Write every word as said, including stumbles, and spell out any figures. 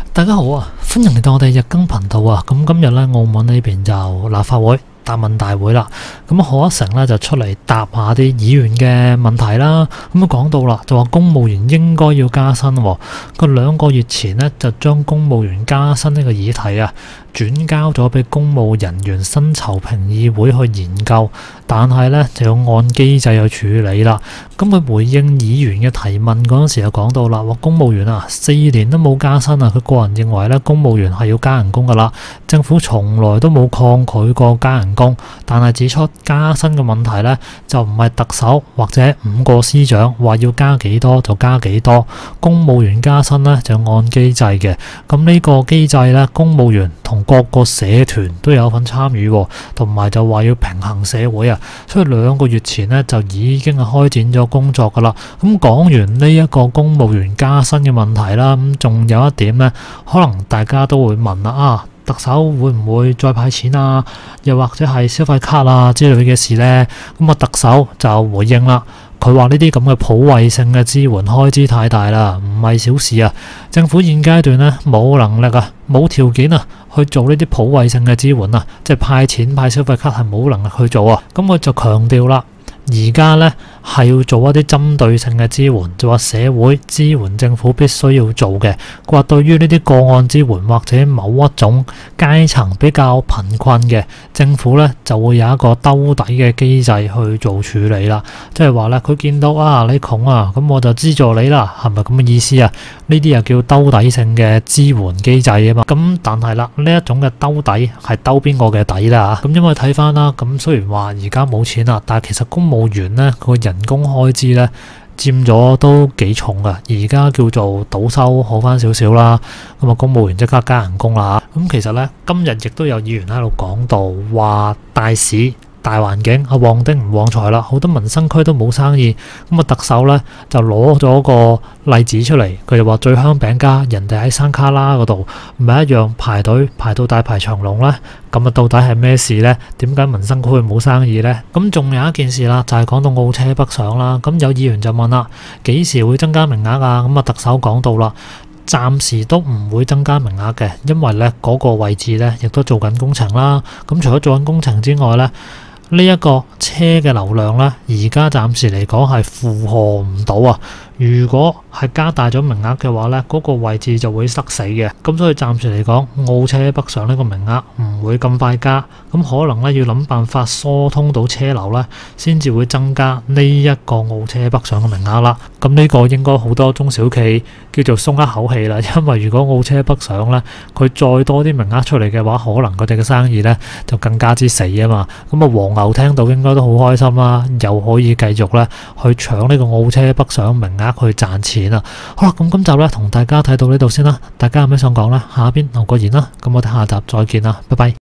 大家好啊，歡迎嚟到我哋日更頻道啊！咁今日咧，澳門呢邊就立法會答問大會啦。咁賀一誠咧就出嚟答下啲議員嘅問題啦。咁啊講到啦，就話公務員應該要加薪喎。佢兩個月前呢，就將公務員加薪呢個議題啊轉交咗俾公務人員薪酬評議會去研究，但係咧就要按機制去處理啦。咁佢回應議員嘅提問嗰陣時就講到啦，話公務員啊四年都冇加薪啊，佢個人認為咧公務員係要加人工噶啦，政府從來都冇抗拒過加人工，但係指出加薪嘅問題咧就唔係特首或者五個司長話要加幾多就加幾多，公務員加薪咧就按機制嘅。咁呢個機制咧，公務員同各個社團都有份參與，同埋就話要平衡社會啊，所以兩個月前呢，就已經係開展咗工作噶啦。咁講完呢一個公務員加薪嘅問題啦，咁仲有一點呢，可能大家都會問啦，啊特首會唔會再派錢啊？又或者係消費卡啊之類嘅事呢？咁啊特首就回應啦。佢話呢啲咁嘅普惠性嘅支援開支太大啦，唔係小事啊！政府現階段呢，冇能力啊，冇條件啊去做呢啲普惠性嘅支援啊，即係派錢派消費卡係冇能力去做啊！咁我就強調啦，而家呢係要做一啲針對性嘅支援，就話社會支援政府必須要做嘅。佢話對於呢啲個案支援或者某一種階層比較貧困嘅，政府呢就會有一個兜底嘅機制去做處理啦。即係話咧，佢見到啊你窮啊，咁我就資助你啦，係咪咁嘅意思啊？呢啲又叫兜底性嘅支援機制啊嘛。咁但係啦，呢一種嘅兜底係兜邊個嘅底啦？咁因為睇翻啦，咁雖然話而家冇錢啦，但係其實公務員呢，佢個人工開支咧佔咗都幾重噶，而家叫做倒收好翻少少啦。咁啊，公務員即刻加人工啦。咁其實咧，今日亦都有議員喺度講到話大市大環境啊旺丁唔旺財啦，好多民生區都冇生意。咁啊，特首咧就攞咗個例子出嚟，佢就話醉香餅家人哋喺山卡拉嗰度唔係一樣排隊排到大排長龍咧。咁啊，到底係咩事呢？點解民生區冇生意呢？咁仲有一件事啦，就係講到澳車北上啦。咁有議員就問啦，幾時會增加名額啊？咁啊，特首講到啦，暫時都唔會增加名額嘅，因為咧嗰個位置咧亦都做緊工程啦。咁除咗做緊工程之外咧，呢一個車嘅流量咧，而家暫時嚟講係負荷唔到啊。如果係加大咗名額嘅話咧，嗰個位置就會塞死嘅。咁所以暫時嚟講，澳車北上呢個名額唔會咁快加。咁可能咧要諗辦法疏通到車流咧，先至會增加呢一個澳車北上嘅名額啦。咁呢個應該好多中小企叫做鬆一口氣啦，因為如果澳車北上咧，佢再多啲名額出嚟嘅話，可能佢哋嘅生意咧就更加之死啊嘛。咁啊，黃牛聽到應該都好開心啦，又可以繼續咧去搶呢個澳車北上名額去賺錢啊！好啦，咁今集咧同大家睇到呢度先啦，大家有咩想講咧？下邊留個言啦，咁我哋下集再見啦，拜拜。